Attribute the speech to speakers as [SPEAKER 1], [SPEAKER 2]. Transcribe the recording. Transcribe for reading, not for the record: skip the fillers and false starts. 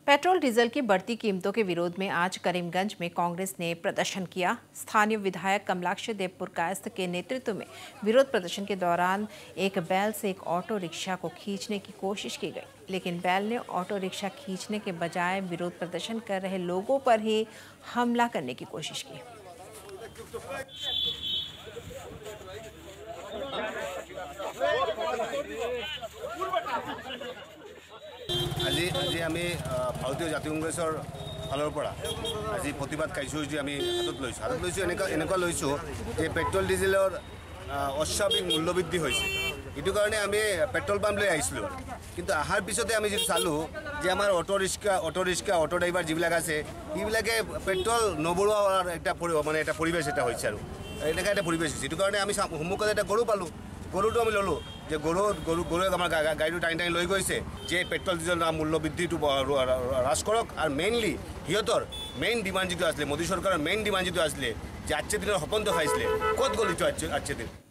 [SPEAKER 1] Petrol diesel की बढ़ती कीमतों के विरोध में आज करीमगंज में कांग्रेस ने प्रदर्शन किया। स्थानीय विधायक कमलाक्ष देव पुरकायस्थ के नेतृत्व में विरोध प्रदर्शन के दौरान एक बैल से एक ऑटो रिक्शा को खींचने की कोशिश की गई, लेकिन बैल ने ऑटो रिक्शा खींचने के बजाय विरोध प्रदर्शन कर रहे लोगों पर ही हमला करने की कोशिश की।
[SPEAKER 2] আজি আমি ভাৰতীয় জাতীয় কংগ্ৰেছৰ ফালৰ পৰা আজি প্ৰতিবাদ কাৰ্যসূচী আমি হাতত লৈছোঁ এনেকুৱা লৈছোঁ যে পেট্ৰল ডিজেলৰ অস্বাভাৱিক মূল্যবৃদ্ধি হৈছে। এইটো কাৰণে আমি পেট্ৰল পাম্প লৈ আহিছিলোঁ, কিন্তু অহাৰ পিছতে আমি যদি চালোঁ যে আমাৰ অটো ৰিক্সা অটো ড্ৰাইভাৰ যিবিলাক আছে সেইবিলাকে পেট্ৰল নভৰোৱাৰ এটা পৰিৱেশ এটা হৈছে আৰু এনেকুৱা এটা পৰিৱেশ হৈছে। এইটো কাৰণে আমি সন্মুখত এটা গৰু পালোঁ, গৰুটো আমি ল'লোঁ যে গৰুৱে আমাৰ গাড়ীটো টানি লৈ গৈছে যে পেট্ৰল ডিজেলৰ মূল্য বৃদ্ধিটো হ্ৰাস কৰক। আৰু মেইনলি সিহঁতৰ মেইন ডিমাণ্ড যিটো আছিলে, মোদী চৰকাৰৰ মেইন ডিমাণ্ড যিটো আছিলে যে আজকে দিনৰ সপোন দেখাইছিলে, ক'ত গ'ল এইটো আজকে দিন?